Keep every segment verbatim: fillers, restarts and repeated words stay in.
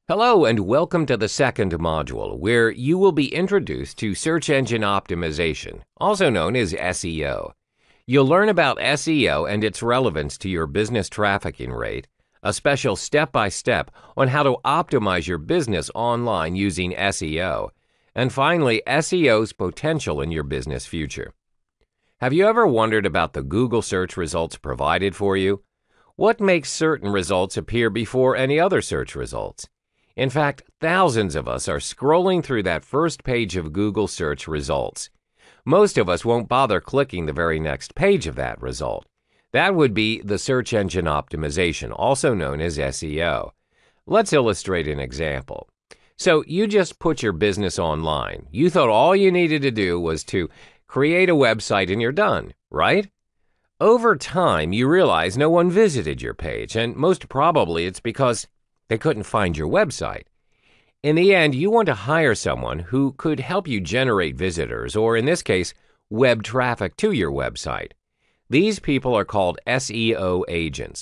Hello and welcome to the second module, where you will be introduced to search engine optimization, also known as S E O. You'll learn about S E O and its relevance to your business trafficking rate, a special step-by-step on how to optimize your business online using S E O, and finally, S E O's potential in your business future. Have you ever wondered about the Google search results provided for you? What makes certain results appear before any other search results? In fact, thousands of us are scrolling through that first page of Google search results. Most of us won't bother clicking the very next page of that result. That would be the search engine optimization, also known as S E O. Let's illustrate an example. So you just put your business online. You thought all you needed to do was to create a website and you're done, right? Over time, you realize no one visited your page, and most probably it's because they couldn't find your website. In the end, you want to hire someone who could help you generate visitors, or in this case, web traffic to your website. These people are called S E O agents.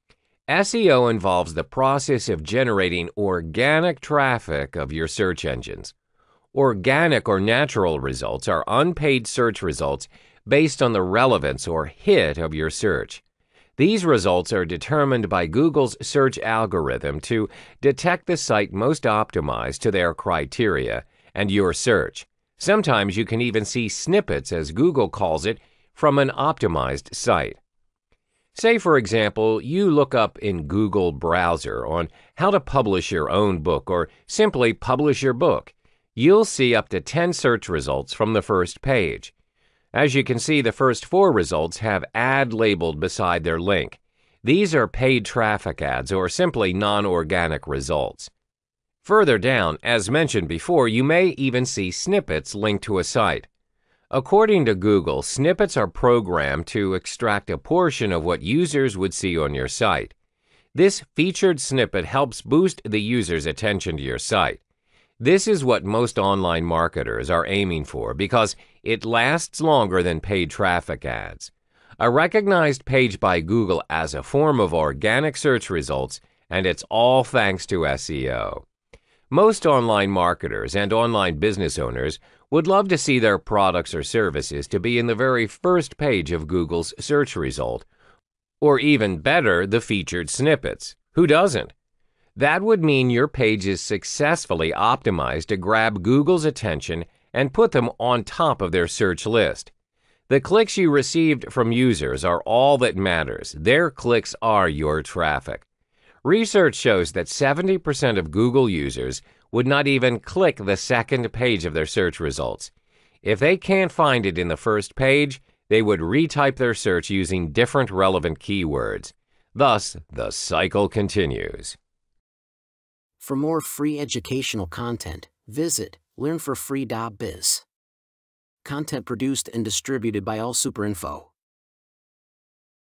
S E O involves the process of generating organic traffic of your search engines. Organic or natural results are unpaid search results based on the relevance or hit of your search. These results are determined by Google's search algorithm to detect the site most optimized to their criteria and your search. Sometimes you can even see snippets, as Google calls it, from an optimized site. Say, for example, you look up in Google browser on how to publish your own book or simply publish your book. You'll see up to ten search results from the first page. As you can see, the first four results have ad labeled beside their link. These are paid traffic ads or simply non-organic results. Further down, as mentioned before, you may even see snippets linked to a site. According to Google, snippets are programmed to extract a portion of what users would see on your site. This featured snippet helps boost the user's attention to your site. This is what most online marketers are aiming for because it lasts longer than paid traffic ads. A recognized page by Google as a form of organic search results, and it's all thanks to S E O. Most online marketers and online business owners would love to see their products or services to be in the very first page of Google's search result, or even better, the featured snippets. Who doesn't? That would mean your page is successfully optimized to grab Google's attention and put them on top of their search list. The clicks you received from users are all that matters. Their clicks are your traffic. Research shows that seventy percent of Google users would not even click the second page of their search results. If they can't find it in the first page, they would retype their search using different relevant keywords. Thus, the cycle continues. For more free educational content, visit learn for free dot biz. Content produced and distributed by AllSuperInfo.